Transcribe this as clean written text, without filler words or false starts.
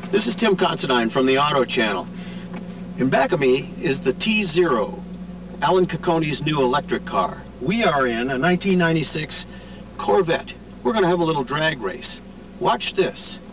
This is Tim Considine from the Auto Channel. In back of me is the Tzero, Alan Caccone's new electric car. We are in a 1996 Corvette. We're going to have a little drag race. Watch this.